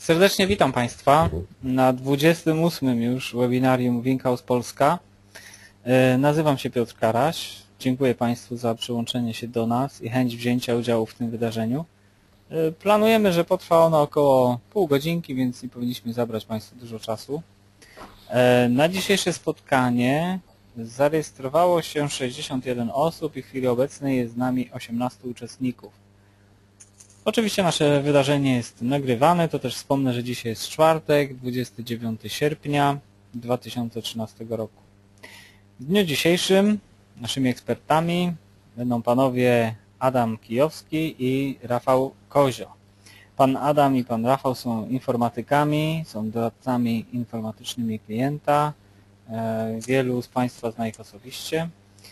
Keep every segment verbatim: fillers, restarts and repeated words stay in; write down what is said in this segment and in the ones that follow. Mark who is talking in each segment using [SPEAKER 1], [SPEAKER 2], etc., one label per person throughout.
[SPEAKER 1] Serdecznie witam Państwa na dwudziestym ósmym już webinarium Winkhaus Polska. Nazywam się Piotr Karaś. Dziękuję Państwu za przyłączenie się do nas i chęć wzięcia udziału w tym wydarzeniu. Planujemy, że potrwa ono około pół godzinki, więc nie powinniśmy zabrać Państwu dużo czasu. Na dzisiejsze spotkanie zarejestrowało się sześćdziesiąt jeden osób i w chwili obecnej jest z nami osiemnastu uczestników. Oczywiście nasze wydarzenie jest nagrywane, to też wspomnę, że dzisiaj jest czwartek, dwudziestego dziewiątego sierpnia dwa tysiące trzynastego roku. W dniu dzisiejszym naszymi ekspertami będą panowie Adam Kijowski i Rafał Kozio. Pan Adam i pan Rafał są informatykami, są doradcami informatycznymi klienta. Wielu z Państwa zna ich osobiście.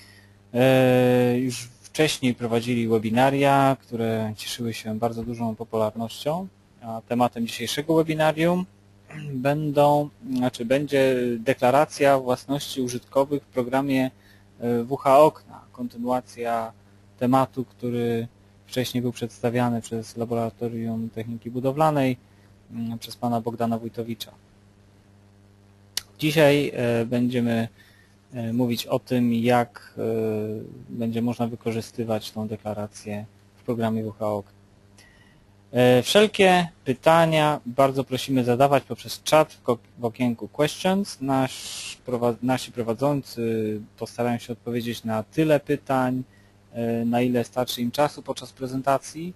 [SPEAKER 1] Już wcześniej prowadzili webinaria, które cieszyły się bardzo dużą popularnością, a tematem dzisiejszego webinarium będą, znaczy będzie deklaracja własności użytkowych w programie W H Okna, kontynuacja tematu, który wcześniej był przedstawiany przez Laboratorium Techniki Budowlanej przez pana Bogdana Wójtowicza. Dzisiaj będziemy mówić o tym, jak będzie można wykorzystywać tą deklarację w programie W H Okna. Wszelkie pytania bardzo prosimy zadawać poprzez czat w okienku Questions. Nasz, nasi prowadzący postarają się odpowiedzieć na tyle pytań, na ile starczy im czasu podczas prezentacji.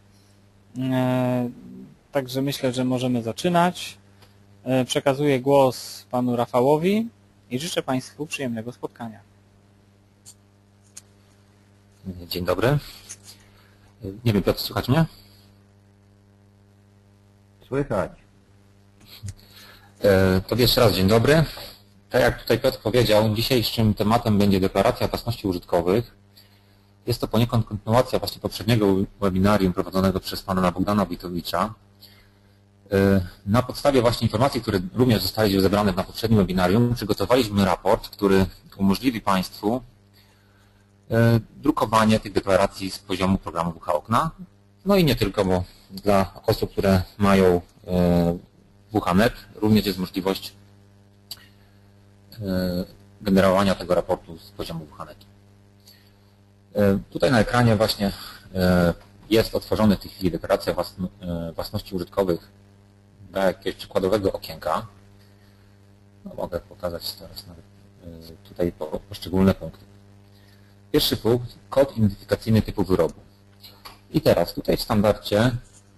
[SPEAKER 1] Także myślę, że możemy zaczynać. Przekazuję głos panu Rafałowi i życzę Państwu przyjemnego spotkania.
[SPEAKER 2] Dzień dobry. Nie wiem, Piotr, słychać mnie?
[SPEAKER 3] Słychać.
[SPEAKER 2] To jeszcze raz dzień dobry. Tak jak tutaj Piotr powiedział, dzisiejszym tematem będzie deklaracja własności użytkowych. Jest to poniekąd kontynuacja właśnie poprzedniego webinarium prowadzonego przez pana Bogdana Wójtowicza. Na podstawie właśnie informacji, które również zostały zebrane na poprzednim webinarium, przygotowaliśmy raport, który umożliwi Państwu drukowanie tych deklaracji z poziomu programu W H Okna. No i nie tylko, bo dla osób, które mają W H net również jest możliwość generowania tego raportu z poziomu W H netu. Tutaj na ekranie właśnie jest otworzona w tej chwili deklaracja własności użytkowych dla jakiegoś przykładowego okienka. No, mogę pokazać teraz nawet tutaj poszczególne punkty. Pierwszy punkt, kod identyfikacyjny typu wyrobu. I teraz tutaj w standardzie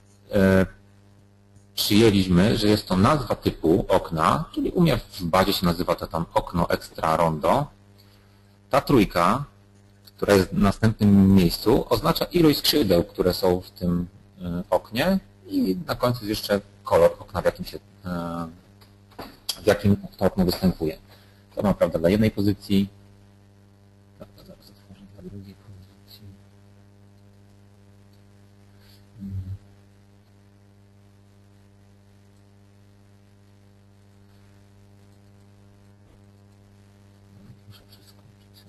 [SPEAKER 2] przyjęliśmy, że jest to nazwa typu okna, czyli u mnie w bazie się nazywa to tam okno extra rondo. Ta trójka, która jest w następnym miejscu, oznacza ilość skrzydeł, które są w tym oknie i na końcu jest jeszcze kolor okna, w jakim, się, w jakim to okno występuje. To ma prawda dla jednej pozycji, zaraz otworzę dla drugiej pozycji. Muszę przeskoczyć.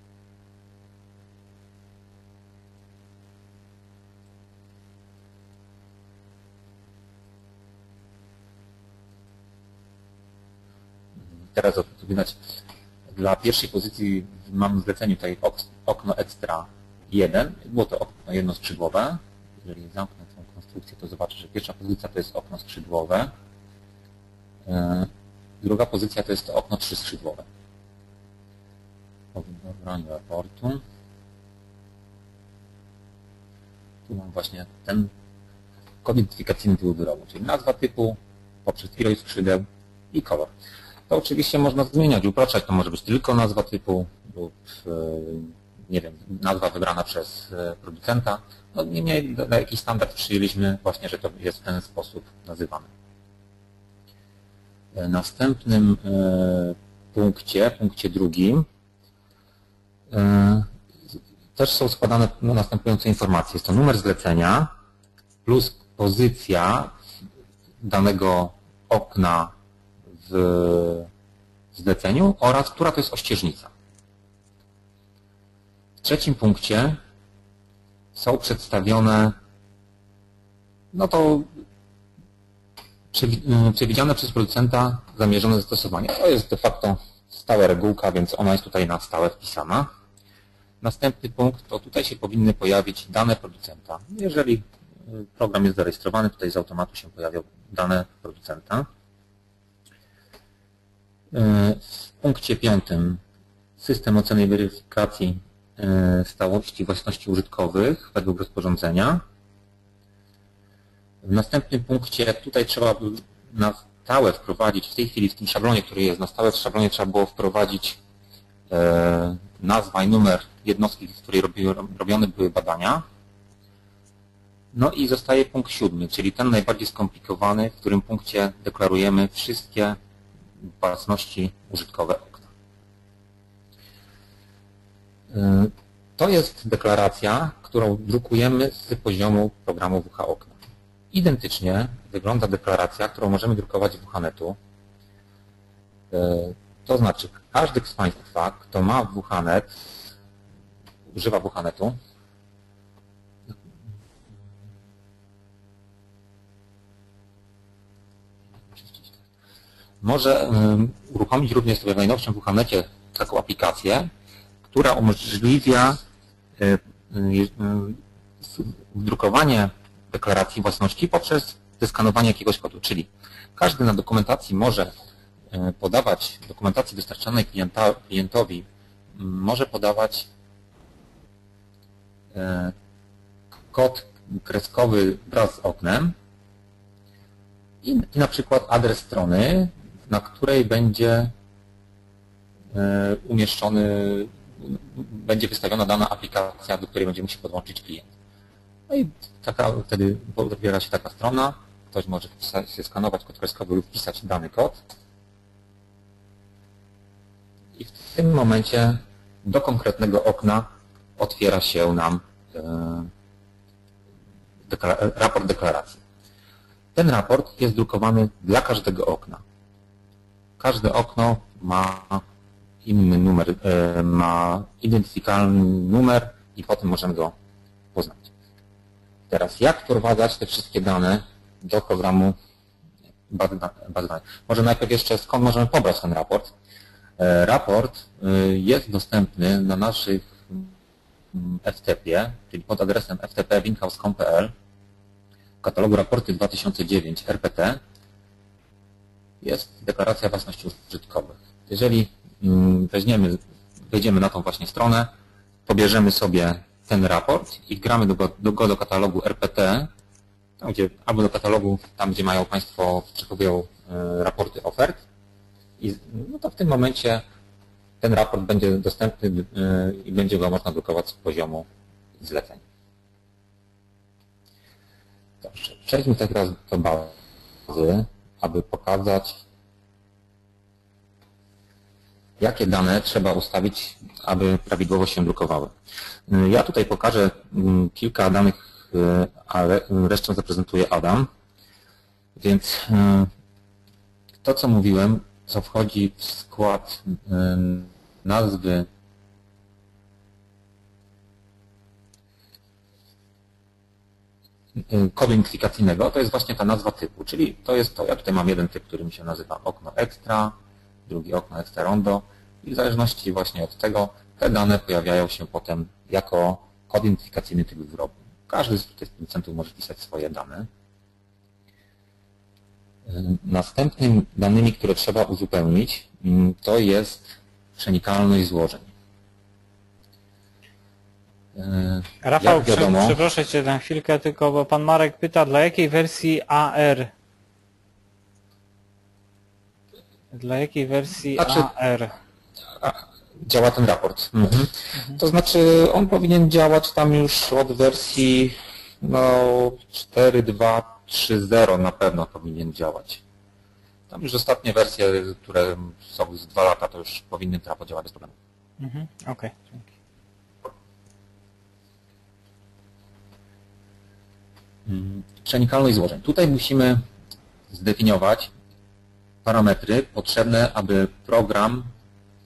[SPEAKER 2] Teraz widać, dla pierwszej pozycji mam w zleceniu tutaj okno extra jeden. Było to okno jednoskrzydłowe. Jeżeli zamknę tą konstrukcję, to zobaczę, że pierwsza pozycja to jest okno skrzydłowe. Druga pozycja to jest to okno trzyskrzydłowe. Po wybraniu raportu. Tu mam właśnie ten kod identyfikacyjny typu wyrobu, czyli nazwa typu poprzez ilość skrzydeł i kolor. To oczywiście można zmieniać, upraszczać, to może być tylko nazwa typu lub nie wiem, nazwa wybrana przez producenta. No, niemniej na jakiś standard przyjęliśmy właśnie, że to jest w ten sposób nazywane. W następnym punkcie, punkcie drugim, też są składane następujące informacje. Jest to numer zlecenia plus pozycja danego okna w zleceniu oraz która to jest ościeżnica. W trzecim punkcie są przedstawione, no to przewidziane przez producenta zamierzone zastosowanie. To jest de facto stała regułka, więc ona jest tutaj na stałe wpisana. Następny punkt, to tutaj się powinny pojawić dane producenta. Jeżeli program jest zarejestrowany, tutaj z automatu się pojawią dane producenta. W punkcie piątym system oceny i weryfikacji stałości własności użytkowych według rozporządzenia. W następnym punkcie tutaj trzeba na stałe wprowadzić, w tej chwili w tym szablonie, który jest, na stałe w szablonie trzeba było wprowadzić e, nazwa i numer jednostki, w której robi, robione były badania. No i zostaje punkt siódmy, czyli ten najbardziej skomplikowany, w którym punkcie deklarujemy wszystkie własności użytkowe okna. E, to jest deklaracja, którą drukujemy z poziomu programu W H Okna. Identycznie wygląda deklaracja, którą możemy drukować w W H Netu. To znaczy, każdy z Państwa, kto ma W H Net, używa W H Netu, może uruchomić również sobie w najnowszym W H Necie taką aplikację, która umożliwia drukowanie deklaracji własności poprzez zeskanowanie jakiegoś kodu, czyli każdy na dokumentacji może podawać, dokumentacji dostarczanej klienta, klientowi może podawać kod kreskowy wraz z oknem i, i na przykład adres strony, na której będzie umieszczony, będzie wystawiona dana aplikacja, do której będzie musiał podłączyć klient. No i taka, wtedy otwiera się taka strona, ktoś może wpisać, skanować kod kreskowy lub wpisać dany kod. I w tym momencie do konkretnego okna otwiera się nam deklara- raport deklaracji. Ten raport jest drukowany dla każdego okna. Każde okno ma inny numer, ma identyfikalny numer i potem możemy go poznać. Teraz jak wprowadzać te wszystkie dane do programu bazy danych? Może najpierw jeszcze skąd możemy pobrać ten raport? Raport jest dostępny na naszych F T P-ie, czyli pod adresem f t p kropka winkhaus kropka com kropka p l w katalogu raporty dwa tysiące dziewięć R P T jest deklaracja własności użytkowych. Jeżeli weźmiemy, wejdziemy na tą właśnie stronę, pobierzemy sobie ten raport i wgramy do go, do go do katalogu R P T, tam gdzie, albo do katalogu, tam gdzie mają Państwo, przechowują raporty ofert, i no to w tym momencie ten raport będzie dostępny i będzie go można drukować z poziomu zleceń. Dobrze, przejdźmy teraz do bazy, aby pokazać, jakie dane trzeba ustawić, aby prawidłowo się drukowały. Ja tutaj pokażę kilka danych, ale resztę zaprezentuje Adam. Więc to, co mówiłem, co wchodzi w skład nazwy kodu identyfikacyjnego, to jest właśnie ta nazwa typu, czyli to jest to. Ja tutaj mam jeden typ, który mi się nazywa okno extra, drugi okno extra rondo i w zależności właśnie od tego te dane pojawiają się potem jako kod identyfikacyjny typu wyrobu. Każdy z tych producentów może wpisać swoje dane. Następnymi danymi, które trzeba uzupełnić, to jest przenikalność złożeń.
[SPEAKER 1] Rafał,
[SPEAKER 2] wiadomo,
[SPEAKER 1] przeproszę Cię na chwilkę tylko, bo Pan Marek pyta, dla jakiej wersji A R? Dla jakiej wersji
[SPEAKER 2] znaczy,
[SPEAKER 1] A R?
[SPEAKER 2] działa ten raport. Mhm. Mhm. To znaczy on powinien działać tam już od wersji no, cztery dwa trzy zero na pewno powinien działać. Tam już ostatnie wersje, które są z dwa lata, to już powinny ten raport działać bez problemu.
[SPEAKER 1] Mhm. Okej, okay, dzięki.
[SPEAKER 2] Przenikalność złożeń. Tutaj musimy zdefiniować parametry potrzebne, aby program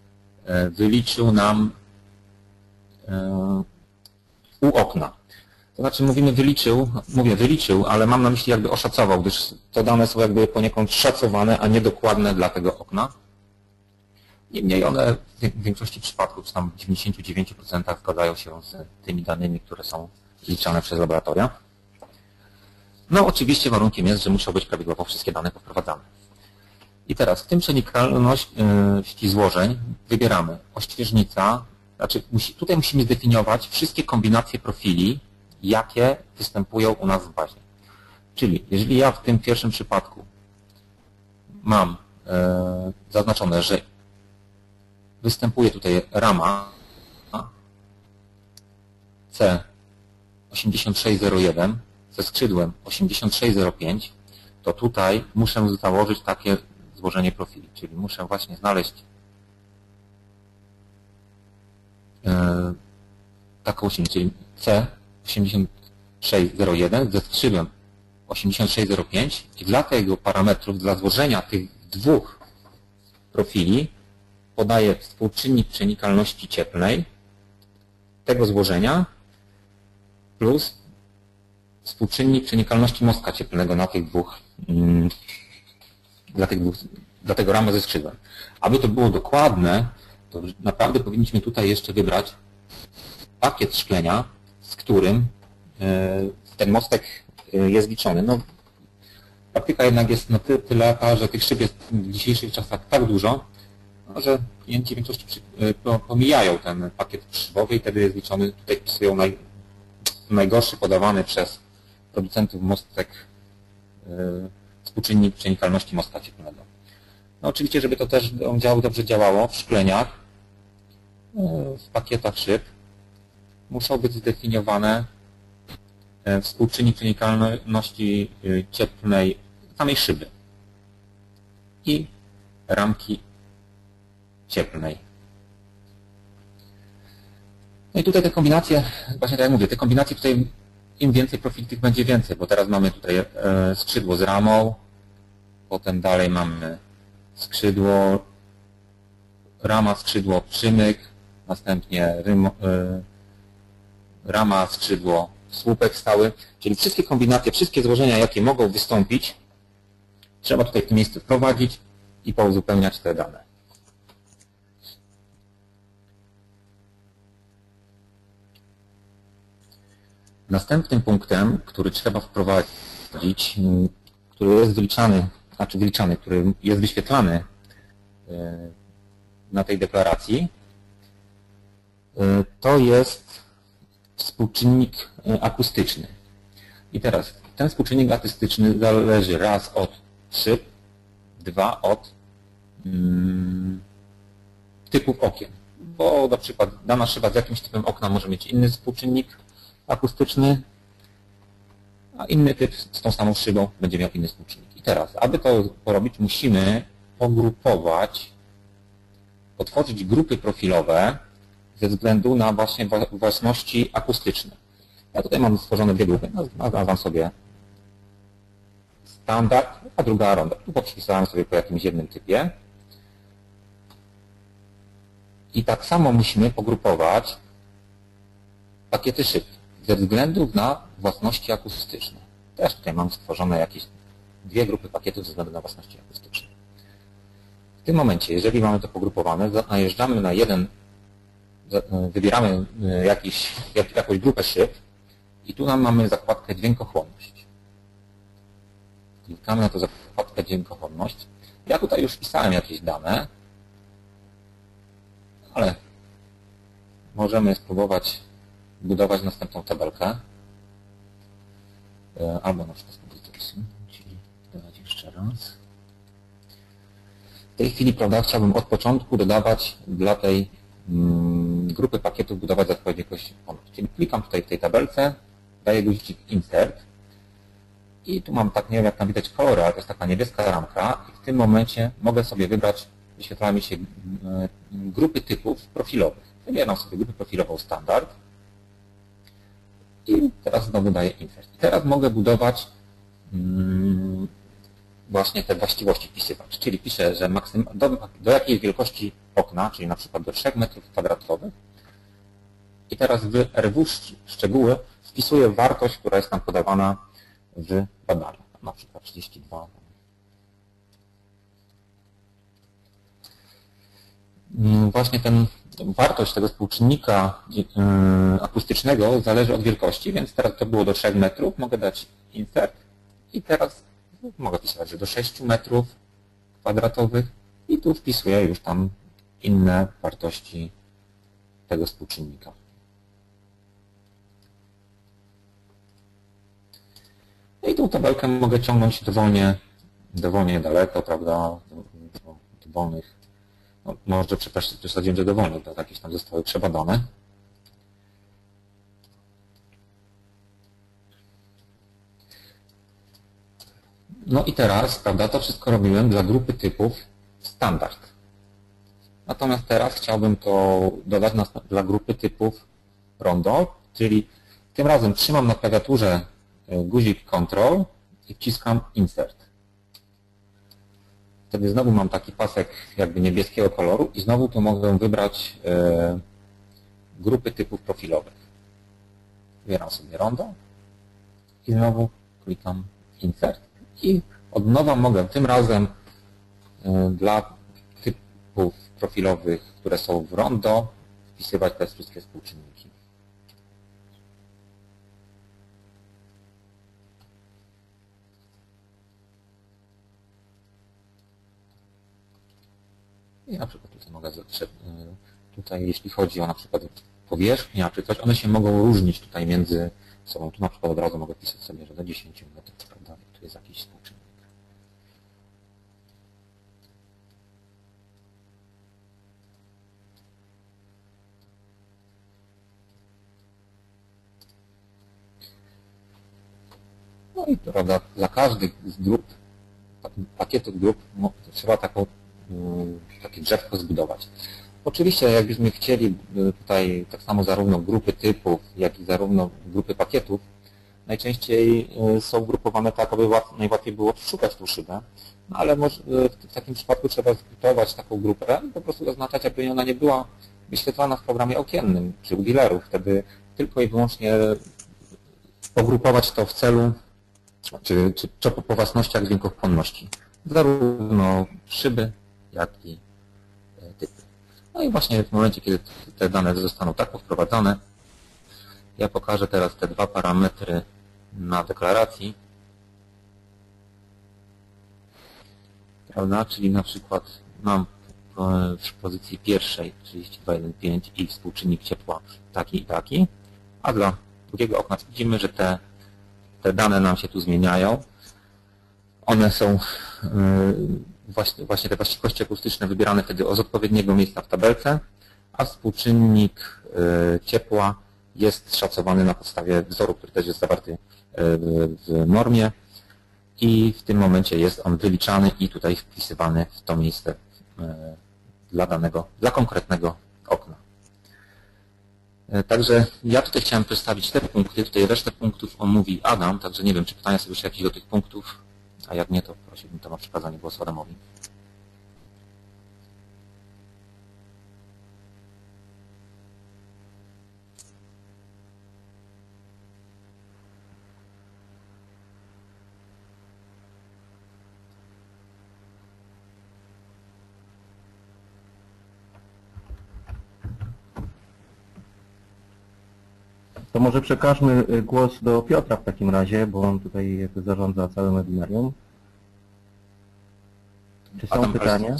[SPEAKER 2] wyliczył nam u okna. To znaczy mówimy wyliczył, mówię wyliczył, ale mam na myśli jakby oszacował, gdyż te dane są jakby poniekąd szacowane, a nie dokładne dla tego okna. Niemniej one w większości przypadków, czy tam w dziewięćdziesięciu dziewięciu procentach zgadzają się z tymi danymi, które są zliczane przez laboratoria. No oczywiście warunkiem jest, że muszą być prawidłowo wszystkie dane powprowadzane. I teraz w tym przenikalności złożeń wybieramy ościeżnica, znaczy musi, tutaj musimy zdefiniować wszystkie kombinacje profili, jakie występują u nas w bazie. Czyli jeżeli ja w tym pierwszym przypadku mam e, zaznaczone, że występuje tutaj rama C osiemdziesiąt sześć zero jeden ze skrzydłem osiemdziesiąt sześć zero pięć, to tutaj muszę założyć takie złożenie profili, czyli muszę właśnie znaleźć e, taką ośmiość, czyli C osiemdziesiąt sześć zero jeden ze skrzydłem osiemdziesiąt sześć zero pięć i dla tego parametrów, dla złożenia tych dwóch profili podaję współczynnik przenikalności cieplnej tego złożenia plus współczynnik przenikalności mostka cieplnego na tych dwóch, mm, dla, tych dwóch, dla tego ramy ze skrzydłem. Aby to było dokładne, to naprawdę powinniśmy tutaj jeszcze wybrać pakiet szklenia, z którym ten mostek jest liczony. No, praktyka jednak jest na tyle taka, że tych szyb jest w dzisiejszych czasach tak dużo, że klienci w większości pomijają ten pakiet szybowy i wtedy jest liczony, tutaj wpisują naj, najgorszy podawany przez producentów mostek współczynnik przenikalności mostka cieplnego. No oczywiście, żeby to też dobrze działało w szkleniach, w pakietach szyb, muszą być zdefiniowane współczynnik przenikalności cieplnej samej szyby i ramki cieplnej. No i tutaj te kombinacje, właśnie tak jak mówię, te kombinacje tutaj im więcej profili, tych będzie więcej, bo teraz mamy tutaj skrzydło z ramą, potem dalej mamy skrzydło, rama, skrzydło, przymyk, następnie rym, rama, skrzydło, słupek stały, czyli wszystkie kombinacje, wszystkie złożenia, jakie mogą wystąpić, trzeba tutaj w tym miejscu wprowadzić i pouzupełniać te dane. Następnym punktem, który trzeba wprowadzić, który jest wyliczany, znaczy wyliczany, który jest wyświetlany na tej deklaracji, to jest współczynnik akustyczny. I teraz ten współczynnik akustyczny zależy raz od szyb, dwa od mm, typów okien. Bo na przykład dana szyba z jakimś typem okna może mieć inny współczynnik akustyczny, a inny typ z tą samą szybą będzie miał inny współczynnik. I teraz, aby to porobić, musimy pogrupować, otworzyć grupy profilowe ze względu na właśnie własności akustyczne. Ja tutaj mam stworzone dwie grupy, nazwam sobie standard, a druga ronda. Tu poprzypisałem sobie po jakimś jednym typie. I tak samo musimy pogrupować pakiety szyb ze względu na własności akustyczne. Też tutaj mam stworzone jakieś dwie grupy pakietów ze względu na własności akustyczne. W tym momencie, jeżeli mamy to pogrupowane, najeżdżamy na jeden, wybieramy jakiś, jakąś grupę szyb i tu nam mamy zakładkę dźwiękochłonność. Klikamy na tę zakładkę dźwiękochłonność. Ja tutaj już wpisałem jakieś dane, ale możemy spróbować budować następną tabelkę. Albo na przykład czyli dodać jeszcze raz. W tej chwili, prawda, chciałbym od początku dodawać dla tej mm, grupy pakietów budować odpowiednią jakość. Czyli klikam tutaj w tej tabelce, daję guzik Insert i tu mam tak, nie wiem jak tam widać kolory, ale to jest taka niebieska ramka i w tym momencie mogę sobie wybrać, wyświetlają mi się grupy typów profilowych. Wybieram sobie grupę profilową standard i teraz znowu daję Insert. I teraz mogę budować mm, właśnie te właściwości wpisywać. Czyli piszę, że maksym, do, do jakiej wielkości okna, czyli na przykład do trzech metrów kwadratowych. I teraz w R W szczegóły wpisuję wartość, która jest nam podawana w badaniu, na przykład trzydzieści dwa. Właśnie ten wartość tego współczynnika akustycznego zależy od wielkości, więc teraz to było do trzech metrów, mogę dać insert i teraz mogę pisać, że do sześciu metrów kwadratowych i tu wpisuję już tam inne wartości tego współczynnika. I tą tabelkę mogę ciągnąć dowolnie, dowolnie daleko, prawda, do dowolnych, no, może przesadziłem, że dowolnie, bo jakieś tam zostały przebadane. No i teraz, prawda, to wszystko robiłem dla grupy typów standard. Natomiast teraz chciałbym to dodać na, dla grupy typów rondo, czyli tym razem trzymam na klawiaturze guzik Control i wciskam Insert. Wtedy znowu mam taki pasek jakby niebieskiego koloru i znowu tu mogę wybrać e, grupy typów profilowych. Wybieram sobie rondo i znowu klikam Insert i od nowa mogę tym razem e, dla typów profilowych, które są w rondo, wpisywać te wszystkie współczynniki. I na przykład tutaj mogę, tutaj jeśli chodzi o na przykład powierzchnia czy coś, one się mogą różnić tutaj między sobą. Tu na przykład od razu mogę pisać sobie, że do dziesięciu metrów, prawda? I tu jest jakiś współczynnik. No i prawda, dla każdej z grup, pakietu grup trzeba taką takie drzewko zbudować. Oczywiście jakbyśmy chcieli tutaj tak samo zarówno grupy typów, jak i zarówno grupy pakietów, najczęściej są grupowane tak, aby najłatwiej było szukać tą szybę, no ale może w takim przypadku trzeba zbudować taką grupę i po prostu zaznaczać, aby ona nie była wyświetlana w programie okiennym czy u dealerów. Wtedy tylko i wyłącznie pogrupować to w celu, czy, czy, czy po własnościach dźwiękochłonności. Zarówno szyby, jak i typy. No i właśnie w momencie, kiedy te dane zostaną tak wprowadzone, ja pokażę teraz te dwa parametry na deklaracji. Prawda? Czyli na przykład mam w pozycji pierwszej trzydzieści dwa przecinek jeden pięć i współczynnik ciepła taki i taki, a dla drugiego okna widzimy, że te, te dane nam się tu zmieniają. One są Właśnie, właśnie te właściwości akustyczne wybierane wtedy z odpowiedniego miejsca w tabelce, a współczynnik ciepła jest szacowany na podstawie wzoru, który też jest zawarty w normie i w tym momencie jest on wyliczany i tutaj wpisywany w to miejsce dla danego, dla konkretnego okna. Także ja tutaj chciałem przedstawić te punkty, tutaj resztę punktów omówi Adam, także nie wiem, czy pytania są już jakieś do tych punktów. A jak nie, to prosiłbym to o przekazanie głosu Adamowi.
[SPEAKER 3] To może przekażmy głos do Piotra w takim razie, bo on tutaj zarządza całym webinarium. Czy są
[SPEAKER 2] Adam,
[SPEAKER 3] pytania?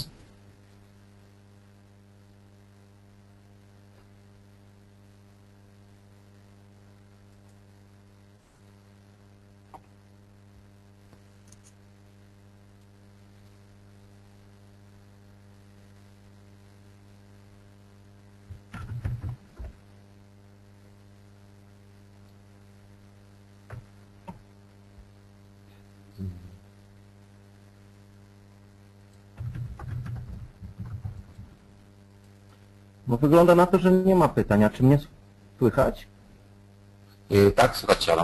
[SPEAKER 3] No wygląda na to, że nie ma pytań. A czy mnie słychać?
[SPEAKER 2] Yy, tak, słychać Adam.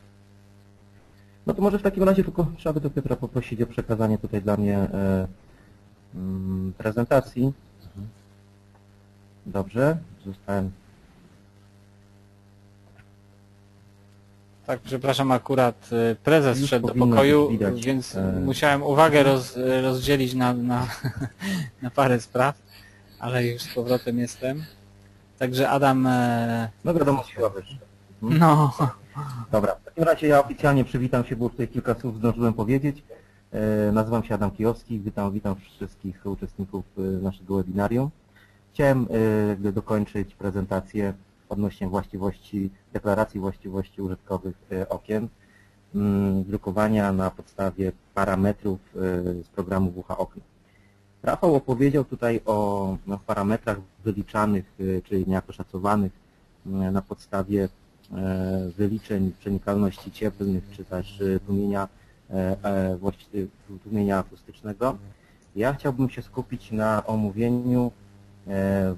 [SPEAKER 3] No to może w takim razie tylko trzeba by do Piotra poprosić o przekazanie tutaj dla mnie e, mm, prezentacji.
[SPEAKER 2] Mhm.
[SPEAKER 3] Dobrze, zostałem.
[SPEAKER 1] Tak, przepraszam, akurat y, prezes
[SPEAKER 3] Już
[SPEAKER 1] wszedł do
[SPEAKER 3] powinno
[SPEAKER 1] pokoju,
[SPEAKER 3] być widać,
[SPEAKER 1] więc
[SPEAKER 3] e,
[SPEAKER 1] musiałem uwagę roz, rozdzielić na, na, na parę spraw, ale już z powrotem jestem. Także Adam, e,
[SPEAKER 3] No wiadomo, siła wyższa. Mhm.
[SPEAKER 1] no,
[SPEAKER 3] Dobra, w takim razie ja oficjalnie przywitam się, bo tutaj kilka słów zdążyłem powiedzieć. E, nazywam się Adam Kijowski, witam, witam wszystkich uczestników e, naszego webinarium. Chciałem e, dokończyć prezentację odnośnie właściwości, deklaracji właściwości użytkowych e, okien, m, drukowania na podstawie parametrów e, z programu W H Okno. Rafał opowiedział tutaj o no, parametrach wyliczanych, e, czyli niejako szacowanych e, na podstawie e, wyliczeń przenikalności cieplnych, czy też e, tłumienia, e, e, właści- tłumienia akustycznego. Ja chciałbym się skupić na omówieniu e,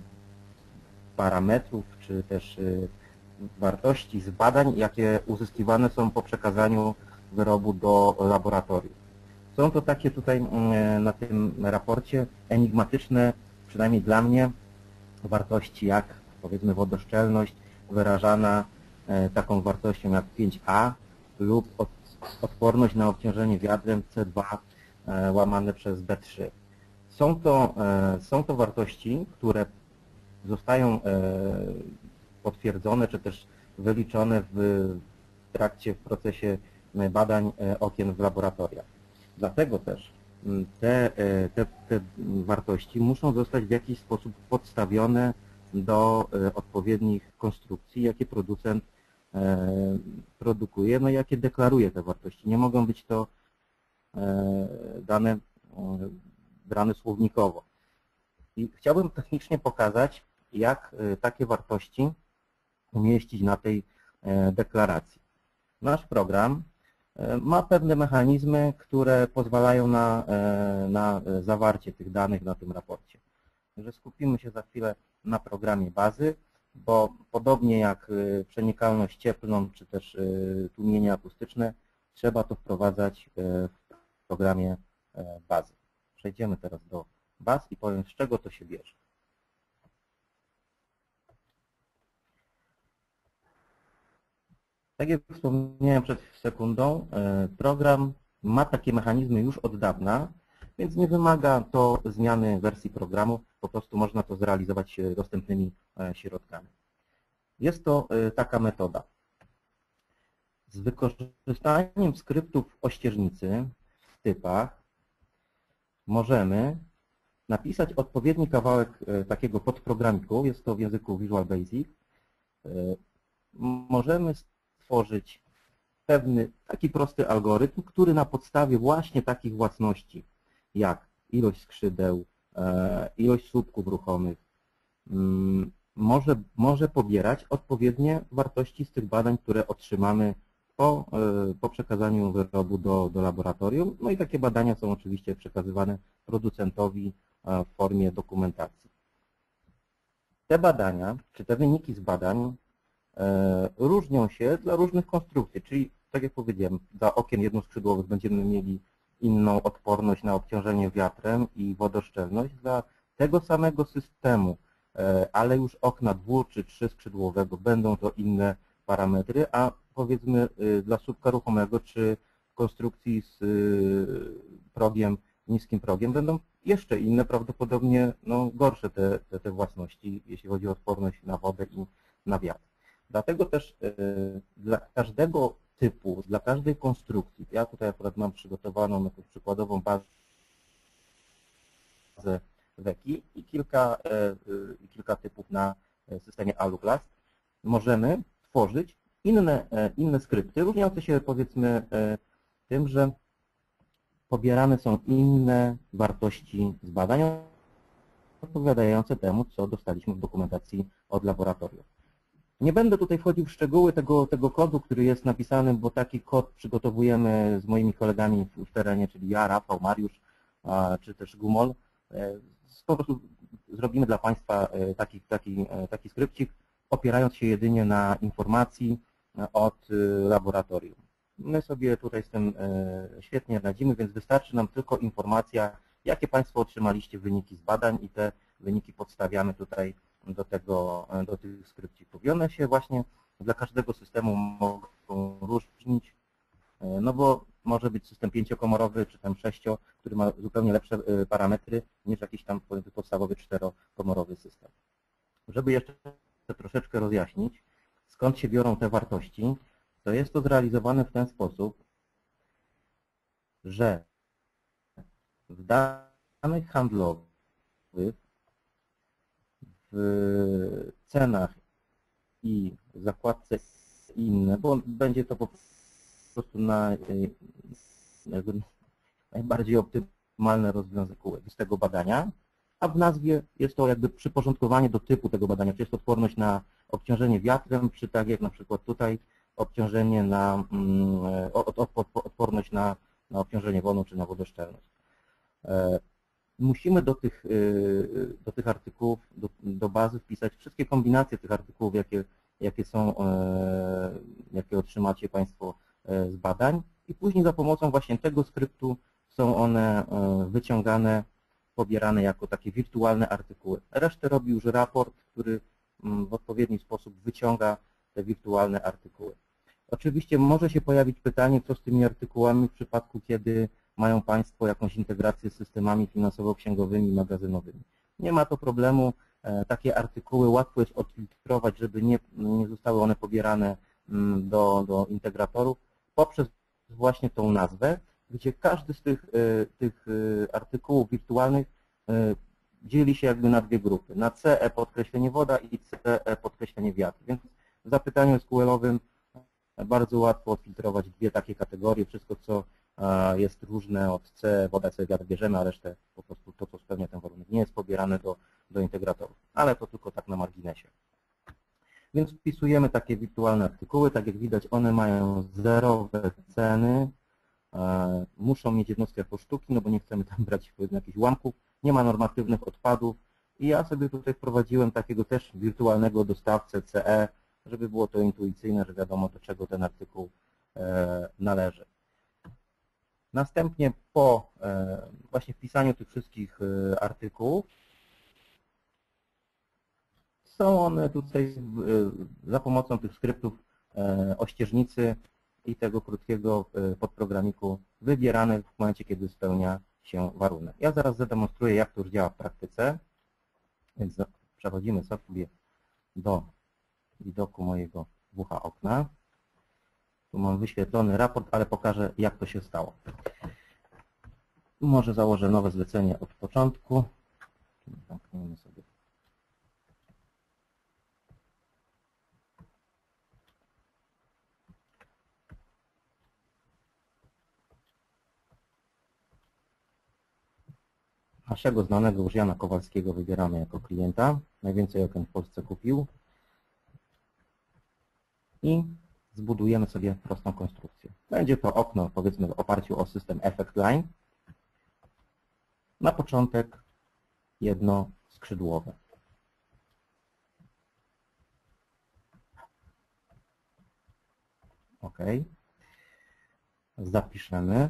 [SPEAKER 3] parametrów, czy też e, wartości z badań, jakie uzyskiwane są po przekazaniu wyrobu do laboratorium. Są to takie tutaj mm, na tym raporcie enigmatyczne, przynajmniej dla mnie, wartości jak powiedzmy wodoszczelność wyrażana e, taką wartością jak pięć A lub od, odporność na obciążenie wiatrem C dwa e, łamane przez B trzy. Są to, e, są to wartości, które zostają e, potwierdzone czy też wyliczone w trakcie, w procesie badań e, okien w laboratoriach. Dlatego też m, te, e, te, te wartości muszą zostać w jakiś sposób podstawione do e, odpowiednich konstrukcji, jakie producent e, produkuje, no i jakie deklaruje te wartości. Nie mogą być to e, dane, e, dane słownikowo. I chciałbym technicznie pokazać, jak e, takie wartości umieścić na tej e, deklaracji. Nasz program e, ma pewne mechanizmy, które pozwalają na, e, na zawarcie tych danych na tym raporcie. Także skupimy się za chwilę na programie bazy, bo podobnie jak e, przenikalność cieplną, czy też e, tłumienie akustyczne, trzeba to wprowadzać e, w programie e, bazy. Przejdziemy teraz do baz i powiem, z czego to się bierze. Tak jak wspomniałem przed sekundą, program ma takie mechanizmy już od dawna, więc nie wymaga to zmiany wersji programu, po prostu można to zrealizować dostępnymi środkami. Jest to taka metoda. Z wykorzystaniem skryptów ościeżnicy w typach możemy napisać odpowiedni kawałek takiego podprogramiku, jest to w języku Visual Basic. Możemy stworzyć pewny taki prosty algorytm, który na podstawie właśnie takich własności jak ilość skrzydeł, ilość słupków ruchomych może, może pobierać odpowiednie wartości z tych badań, które otrzymamy po, po przekazaniu wyrobu do, do laboratorium. No i takie badania są oczywiście przekazywane producentowi w formie dokumentacji. Te badania, czy te wyniki z badań różnią się dla różnych konstrukcji, czyli tak jak powiedziałem, dla okien jednoskrzydłowych będziemy mieli inną odporność na obciążenie wiatrem i wodoszczelność. Dla tego samego systemu, ale już okna dwu- czy trzyskrzydłowego będą to inne parametry, a powiedzmy dla słupka ruchomego czy konstrukcji z progiem, niskim progiem będą jeszcze inne, prawdopodobnie no, gorsze te, te, te własności, jeśli chodzi o odporność na wodę i na wiatr. Dlatego też y, dla każdego typu, dla każdej konstrukcji, ja tutaj akurat mam przygotowaną jakąś przykładową bazę weki i kilka, y, y, kilka typów na systemie Aluclast, możemy tworzyć inne, y, inne skrypty, różniące się powiedzmy y, tym, że pobierane są inne wartości z badań odpowiadające temu, co dostaliśmy w dokumentacji od laboratorium. Nie będę tutaj wchodził w szczegóły tego, tego kodu, który jest napisany, bo taki kod przygotowujemy z moimi kolegami w, w terenie, czyli ja, Rafał, Mariusz, a, czy też Gumol. Po prostu zrobimy dla Państwa taki, taki, taki skrypcik, opierając się jedynie na informacji od laboratorium. My sobie tutaj z tym świetnie radzimy, więc wystarczy nam tylko informacja, jakie Państwo otrzymaliście wyniki z badań i te wyniki podstawiamy tutaj do, tego, do tych skrypcików. I one się właśnie dla każdego systemu mogą różnić, no bo może być system pięciokomorowy czy tam sześcio, który ma zupełnie lepsze parametry niż jakiś tam podstawowy czterokomorowy system. Żeby jeszcze troszeczkę rozjaśnić, skąd się biorą te wartości, to jest to zrealizowane w ten sposób, że w danych handlowych, w cenach i w zakładce inne, bo będzie to po prostu na jakby najbardziej optymalne rozwiązanie z tego badania, a w nazwie jest to jakby przyporządkowanie do typu tego badania, czy jest odporność na obciążenie wiatrem, czy tak jak na przykład tutaj obciążenie na odporność na, na obciążenie wodą, czy na wodoszczelność. Musimy do tych, do tych artykułów, do, do bazy wpisać wszystkie kombinacje tych artykułów, jakie, jakie są, jakie otrzymacie Państwo z badań i później za pomocą właśnie tego skryptu są one wyciągane, pobierane jako takie wirtualne artykuły. Resztę robi już raport, który w odpowiedni sposób wyciąga te wirtualne artykuły. Oczywiście może się pojawić pytanie, co z tymi artykułami w przypadku, kiedy mają Państwo jakąś integrację z systemami finansowo-księgowymi, magazynowymi. Nie ma to problemu, takie artykuły łatwo jest odfiltrować, żeby nie, nie zostały one pobierane do, do integratorów poprzez właśnie tą nazwę, gdzie każdy z tych, tych artykułów wirtualnych dzieli się jakby na dwie grupy, na C E podkreślenie woda i C E podkreślenie wiatr. Więc w zapytaniu S Q L-owym bardzo łatwo odfiltrować dwie takie kategorie, wszystko co jest różne od C, woda, C, wiatr bierzemy, a resztę po prostu to, co spełnia ten warunek, nie jest pobierane do, do integratorów, ale to tylko tak na marginesie. Więc wpisujemy takie wirtualne artykuły, tak jak widać one mają zerowe ceny, muszą mieć jednostkę po sztuki, no bo nie chcemy tam brać powiedzmy jakichś ułamków, nie ma normatywnych odpadów i ja sobie tutaj wprowadziłem takiego też wirtualnego dostawcę C E, żeby było to intuicyjne, że wiadomo do czego ten artykuł należy. Następnie po właśnie wpisaniu tych wszystkich artykułów są one tutaj za pomocą tych skryptów ościeżnicy i tego krótkiego podprogramiku wybierane w momencie, kiedy spełnia się warunek. Ja zaraz zademonstruję, jak to już działa w praktyce, więc przechodzimy sobie do widoku mojego W H okna. Tu mam wyświetlony raport, ale pokażę, jak to się stało. Może założę nowe zlecenie od początku. Zamkniemy sobie. Naszego znanego już Jana Kowalskiego wybieramy jako klienta. Najwięcej okien w Polsce kupił. I zbudujemy sobie prostą konstrukcję. Będzie to okno, powiedzmy, w oparciu o system Effect Line. Na początek jedno skrzydłowe. OK. Zapiszemy.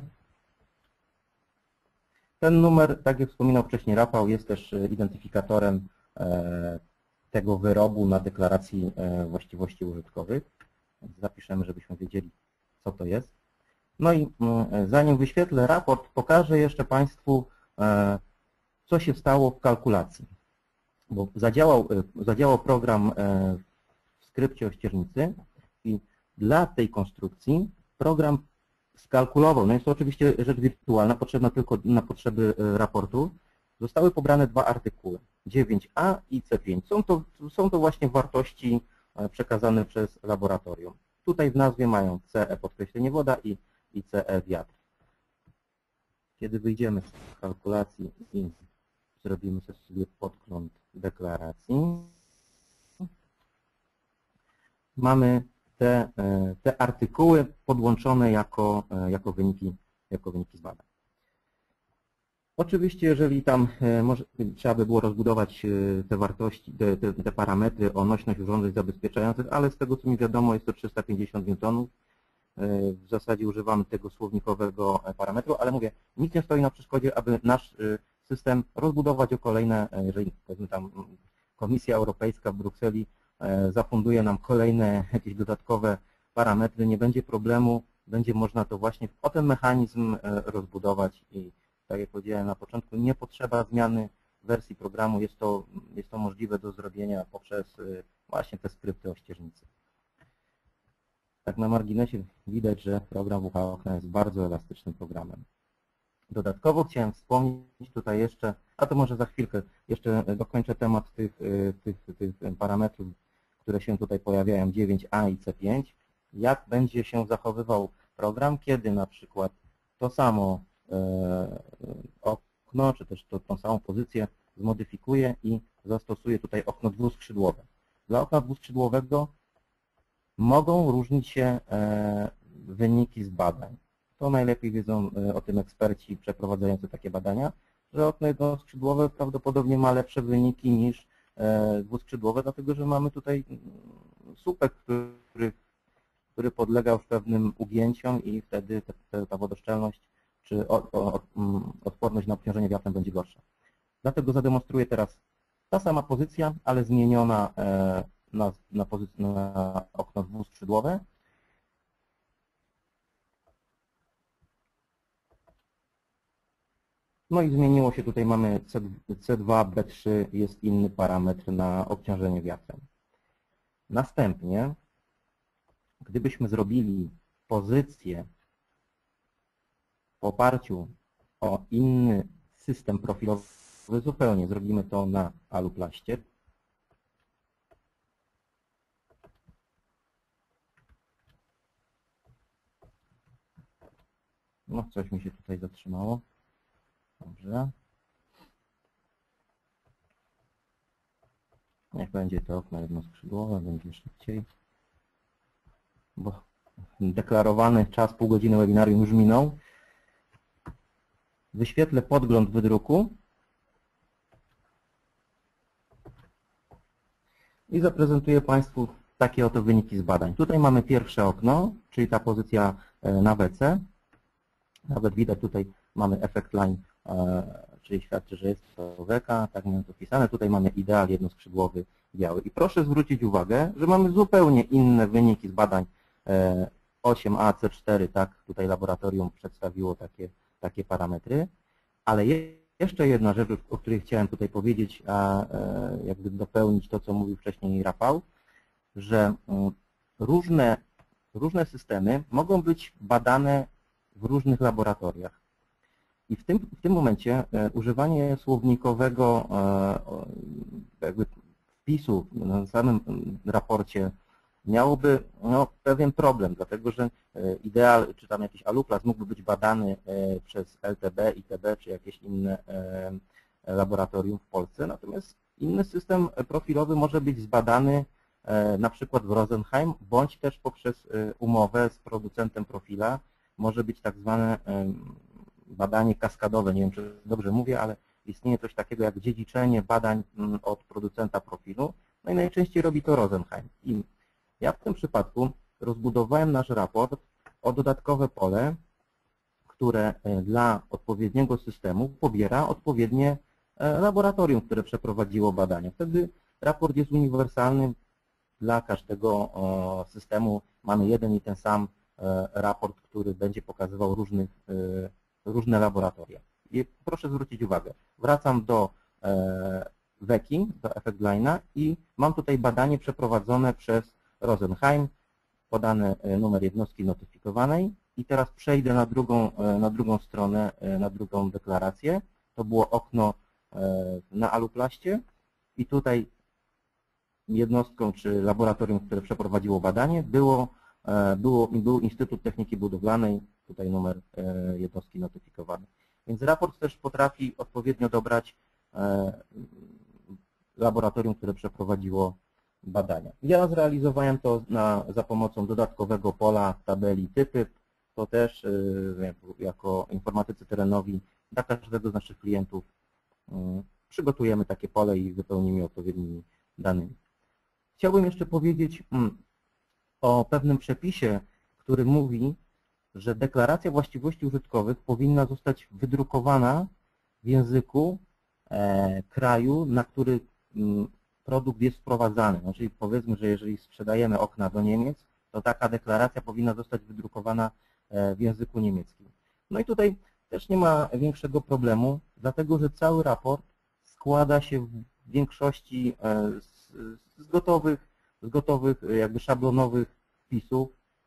[SPEAKER 3] Ten numer, tak jak wspominał wcześniej Rafał, jest też identyfikatorem tego wyrobu na deklaracji właściwości użytkowych. Zapiszemy, żebyśmy wiedzieli, co to jest. No i zanim wyświetlę raport, pokażę jeszcze Państwu, co się stało w kalkulacji. Bo zadziałał, zadziałał program w skrypcie ościeżnicy i dla tej konstrukcji program skalkulował, no jest to oczywiście rzecz wirtualna, potrzebna tylko na potrzeby raportu, zostały pobrane dwa artykuły, dziewięć A i C pięć. Są to, są to właśnie wartości przekazane przez laboratorium. Tutaj w nazwie mają C E podkreślenie woda i, i C E wiatr. Kiedy wyjdziemy z kalkulacji i zrobimy sobie podgląd deklaracji, mamy te, te artykuły podłączone jako, jako, wyniki, jako wyniki z badań. Oczywiście, jeżeli tam może, trzeba by było rozbudować te wartości, te, te, te parametry o nośność urządzeń zabezpieczających, ale z tego co mi wiadomo jest to trzysta pięćdziesiąt niutonów. W zasadzie używamy tego słownikowego parametru, ale mówię, nic nie stoi na przeszkodzie, aby nasz system rozbudować o kolejne, jeżeli powiedzmy tam Komisja Europejska w Brukseli zafunduje nam kolejne jakieś dodatkowe parametry, nie będzie problemu, będzie można to właśnie o ten mechanizm rozbudować i tak jak powiedziałem na początku, nie potrzeba zmiany wersji programu, jest to, jest to możliwe do zrobienia poprzez właśnie te skrypty o ścieżnicy. Tak na marginesie widać, że program W H Okna jest bardzo elastycznym programem. Dodatkowo chciałem wspomnieć tutaj jeszcze, a to może za chwilkę, jeszcze dokończę temat tych, tych, tych parametrów, które się tutaj pojawiają, dziewięć A i C pięć. Jak będzie się zachowywał program, kiedy na przykład to samo okno, czy też to, tą samą pozycję zmodyfikuje i zastosuje tutaj okno dwuskrzydłowe. Dla okna dwuskrzydłowego mogą różnić się wyniki z badań. To najlepiej wiedzą o tym eksperci przeprowadzający takie badania, że okno jednoskrzydłowe prawdopodobnie ma lepsze wyniki niż dwuskrzydłowe, dlatego że mamy tutaj słupek, który, który podlega już pewnym ugięciom i wtedy ta wodoszczelność czy odporność na obciążenie wiatrem będzie gorsza. Dlatego zademonstruję teraz ta sama pozycja, ale zmieniona na, na, pozycję, na okno dwuskrzydłowe. No i zmieniło się, tutaj mamy C dwa, B trzy, jest inny parametr na obciążenie wiatrem. Następnie, gdybyśmy zrobili pozycję w oparciu o inny system profilowy, zupełnie zrobimy to na aluplaście. No, coś mi się tutaj zatrzymało. Dobrze. Niech będzie to okno jednoskrzydłowe, będzie szybciej. Bo deklarowany czas pół godziny webinarium już minął. Wyświetlę podgląd wydruku i zaprezentuję Państwu takie oto wyniki z badań. Tutaj mamy pierwsze okno, czyli ta pozycja na W C. Nawet widać tutaj mamy efekt line, czyli świadczy, że jest to W K, tak mamy to wpisane. Tutaj mamy ideal jednoskrzydłowy biały. I proszę zwrócić uwagę, że mamy zupełnie inne wyniki z badań osiem A, C cztery, tak, tutaj laboratorium przedstawiło takie, takie parametry. Ale jeszcze jedna rzecz, o której chciałem tutaj powiedzieć, a jakby dopełnić to, co mówił wcześniej Rafał, że różne, różne systemy mogą być badane w różnych laboratoriach. I w tym, w tym momencie używanie słownikowego jakby wpisu na samym raporcie miałoby no, pewien problem, dlatego że ideal, czy tam jakiś aluplas mógłby być badany przez L T B, I T B, czy jakieś inne laboratorium w Polsce, natomiast inny system profilowy może być zbadany na przykład w Rosenheim, bądź też poprzez umowę z producentem profila. Może być tak zwane badanie kaskadowe, nie wiem, czy dobrze mówię, ale istnieje coś takiego jak dziedziczenie badań od producenta profilu, no i najczęściej robi to Rosenheim. I ja w tym przypadku rozbudowałem nasz raport o dodatkowe pole, które dla odpowiedniego systemu pobiera odpowiednie laboratorium, które przeprowadziło badania. Wtedy raport jest uniwersalny dla każdego systemu. Mamy jeden i ten sam raport, który będzie pokazywał różnych, różne laboratoria. I proszę zwrócić uwagę, wracam do W E K I, do Effect Line'a i mam tutaj badanie przeprowadzone przez Rosenheim, podany numer jednostki notyfikowanej i teraz przejdę na drugą, na drugą stronę, na drugą deklarację. To było okno na aluplaście i tutaj jednostką czy laboratorium, które przeprowadziło badanie było, było, był Instytut Techniki Budowlanej, tutaj numer jednostki notyfikowanej. Więc raport też potrafi odpowiednio dobrać laboratorium, które przeprowadziło badania. Ja zrealizowałem to na, za pomocą dodatkowego pola tabeli typy. To też jako informatycy terenowi dla każdego z naszych klientów przygotujemy takie pole i wypełnimy je odpowiednimi danymi. Chciałbym jeszcze powiedzieć o pewnym przepisie, który mówi, że deklaracja właściwości użytkowych powinna zostać wydrukowana w języku kraju, na który produkt jest wprowadzany. No, czyli powiedzmy, że jeżeli sprzedajemy okna do Niemiec, to taka deklaracja powinna zostać wydrukowana w języku niemieckim. No i tutaj też nie ma większego problemu, dlatego że cały raport składa się w większości z, z gotowych, z gotowych jakby szablonowych wpisów.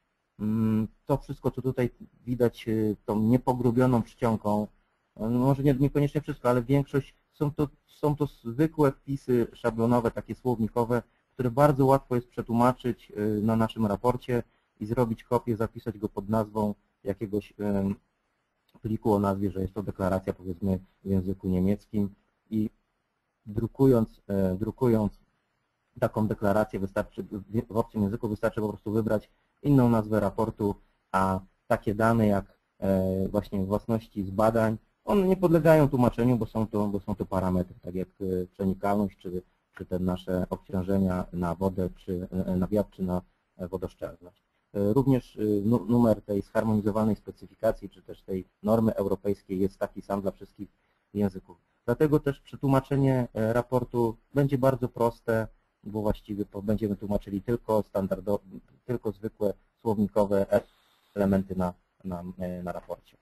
[SPEAKER 3] To wszystko, co tutaj widać tą niepogrubioną czcionką, może nie, niekoniecznie wszystko, ale większość są to, są to zwykłe wpisy szablonowe, takie słownikowe, które bardzo łatwo jest przetłumaczyć na naszym raporcie i zrobić kopię, zapisać go pod nazwą jakiegoś pliku o nazwie, że jest to deklaracja powiedzmy w języku niemieckim i drukując, drukując taką deklarację wystarczy, w obcym języku wystarczy po prostu wybrać inną nazwę raportu, a takie dane jak właśnie własności z badań, one nie podlegają tłumaczeniu, bo są to, bo są to parametry, tak jak przenikalność, czy, czy te nasze obciążenia na wodę, czy na wiatr, czy na wodoszczelność. Również numer tej zharmonizowanej specyfikacji, czy też tej normy europejskiej jest taki sam dla wszystkich języków. Dlatego też przetłumaczenie raportu będzie bardzo proste, bo właściwie będziemy tłumaczyli tylko standardowe, tylko zwykłe słownikowe elementy na, na, na raporcie.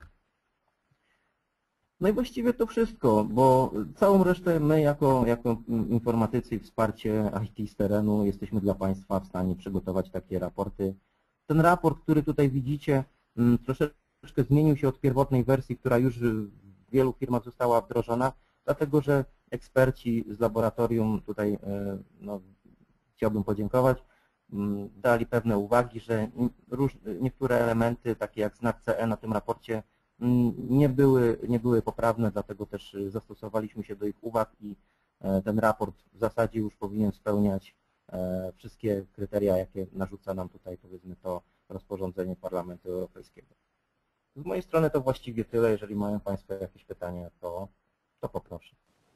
[SPEAKER 3] No i właściwie to wszystko, bo całą resztę my jako, jako informatycy i wsparcie I T z terenu jesteśmy dla Państwa w stanie przygotować takie raporty. Ten raport, który tutaj widzicie, troszeczkę zmienił się od pierwotnej wersji, która już w wielu firmach została wdrożona, dlatego że eksperci z laboratorium tutaj no, chciałbym podziękować, dali pewne uwagi, że róż, niektóre elementy, takie jak znak C E na tym raporcie nie były, nie były poprawne, dlatego też zastosowaliśmy się do ich uwag i ten raport w zasadzie już powinien spełniać wszystkie kryteria, jakie narzuca nam tutaj powiedzmy to rozporządzenie Parlamentu Europejskiego. Z mojej strony to właściwie tyle. Jeżeli mają Państwo jakieś pytania, to, to poproszę.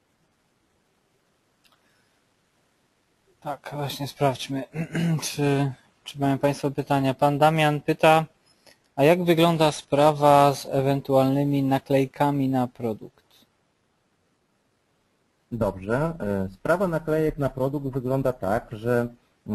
[SPEAKER 1] Tak, właśnie sprawdźmy, czy, czy mają Państwo pytania. Pan Damian pyta, a jak wygląda sprawa z ewentualnymi naklejkami na produkt?
[SPEAKER 3] Dobrze. Sprawa naklejek na produkt wygląda tak, że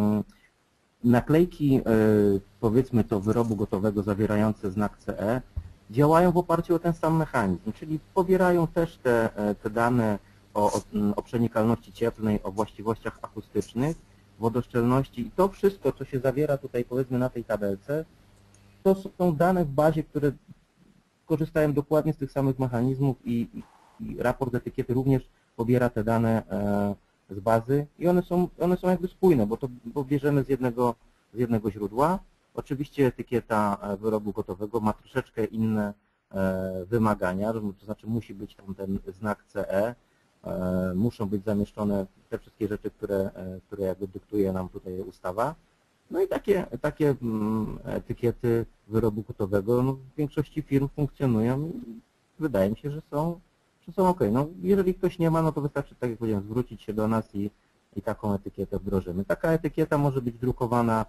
[SPEAKER 3] naklejki, powiedzmy to wyrobu gotowego zawierające znak C E, działają w oparciu o ten sam mechanizm, czyli pobierają też te, te dane o, o, o przenikalności cieplnej, o właściwościach akustycznych, wodoszczelności i to wszystko, co się zawiera tutaj powiedzmy na tej tabelce, to są dane w bazie, które korzystają dokładnie z tych samych mechanizmów i, i raport etykiety również pobiera te dane z bazy i one są, one są jakby spójne, bo to bo bierzemy z jednego, z jednego źródła. Oczywiście etykieta wyrobu gotowego ma troszeczkę inne wymagania, to znaczy musi być tam ten znak C E, muszą być zamieszczone te wszystkie rzeczy, które, które jakby dyktuje nam tutaj ustawa. No i takie, takie etykiety wyrobu gotowego no, w większości firm funkcjonują i wydaje mi się, że są, że są ok. No, jeżeli ktoś nie ma, no to wystarczy, tak jak powiedziałem, zwrócić się do nas i, i taką etykietę wdrożymy. Taka etykieta może być drukowana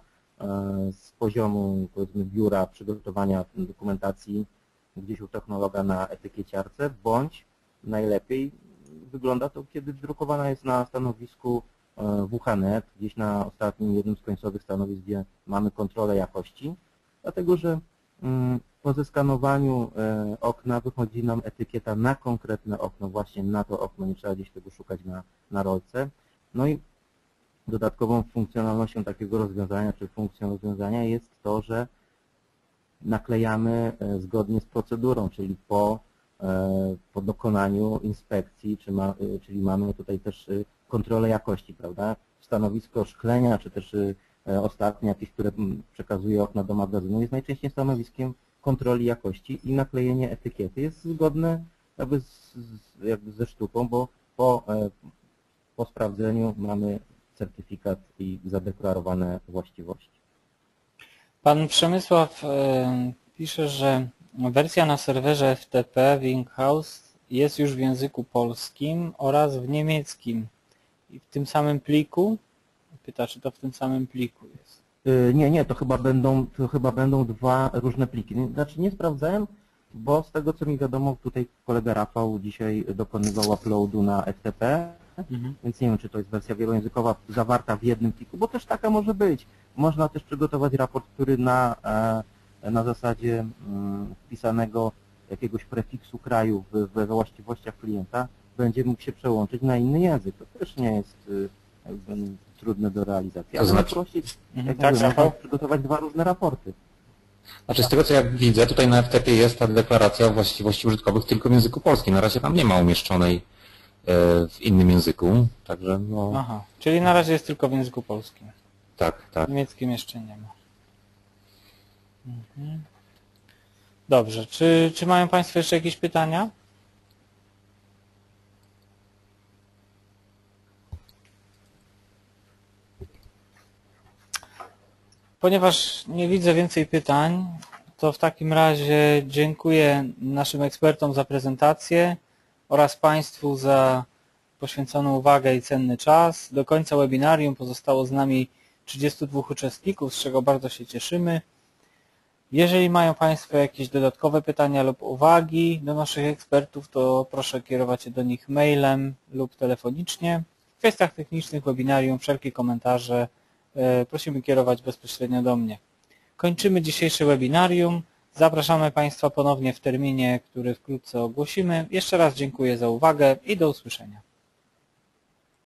[SPEAKER 3] z poziomu powiedzmy biura przygotowania dokumentacji gdzieś u technologa na etykieciarce, bądź najlepiej wygląda to, kiedy drukowana jest na stanowisku W H N E T, gdzieś na ostatnim, jednym z końcowych stanowisk, gdzie mamy kontrolę jakości, dlatego że po zeskanowaniu okna wychodzi nam etykieta na konkretne okno, właśnie na to okno, nie trzeba gdzieś tego szukać na, na rolce. No i dodatkową funkcjonalnością takiego rozwiązania, czy funkcją rozwiązania jest to, że naklejamy zgodnie z procedurą, czyli po, po dokonaniu inspekcji, czy ma, czyli mamy tutaj też kontrolę jakości, prawda? Stanowisko szklenia, czy też ostatnie jakieś, które przekazuje okna do magazynu, jest najczęściej stanowiskiem kontroli jakości i naklejenie etykiety jest zgodne jakby, z, jakby ze sztuką, bo po, po sprawdzeniu mamy certyfikat i zadeklarowane właściwości.
[SPEAKER 1] Pan Przemysław e, pisze, że wersja na serwerze F T P Winghouse jest już w języku polskim oraz w niemieckim. I w tym samym pliku? Pyta, czy to w tym samym pliku jest.
[SPEAKER 3] Nie, nie, to chyba będą, to chyba będą dwa różne pliki. Znaczy nie sprawdzałem, bo z tego co mi wiadomo, tutaj kolega Rafał dzisiaj dokonywał uploadu na F T P,
[SPEAKER 1] Mhm.
[SPEAKER 3] Więc nie wiem, czy to jest wersja wielojęzykowa zawarta w jednym pliku, bo też taka może być. Można też przygotować raport, który na, e, na zasadzie mm, wpisanego jakiegoś prefiksu kraju w, we właściwościach klienta będzie mógł się przełączyć na inny język. To też nie jest y, jakby, trudne do realizacji.
[SPEAKER 2] To
[SPEAKER 3] Ale
[SPEAKER 2] znaczy-
[SPEAKER 3] najprościej,
[SPEAKER 1] Mhm.
[SPEAKER 3] jak
[SPEAKER 1] Tak,
[SPEAKER 3] mówię,
[SPEAKER 1] Rafał?
[SPEAKER 3] można przygotować dwa różne raporty.
[SPEAKER 2] Znaczy z tego co ja widzę, tutaj na F T P jest ta deklaracja właściwości użytkowych tylko w języku polskim. Na razie tam nie ma umieszczonej e, w innym języku. Także no
[SPEAKER 1] Aha, czyli na razie jest tylko w języku polskim.
[SPEAKER 2] tak, tak.
[SPEAKER 1] W niemieckim jeszcze nie ma. Mhm. Dobrze, czy, czy mają Państwo jeszcze jakieś pytania? Ponieważ nie widzę więcej pytań, to w takim razie dziękuję naszym ekspertom za prezentację oraz Państwu za poświęconą uwagę i cenny czas. Do końca webinarium pozostało z nami trzydziestu dwóch uczestników, z czego bardzo się cieszymy. Jeżeli mają Państwo jakieś dodatkowe pytania lub uwagi do naszych ekspertów, to proszę kierować je do nich mailem lub telefonicznie. W kwestiach technicznych webinarium wszelkie komentarze prosimy kierować bezpośrednio do mnie. Kończymy dzisiejsze webinarium. Zapraszamy Państwa ponownie w terminie, który wkrótce ogłosimy. Jeszcze raz dziękuję za uwagę i do usłyszenia.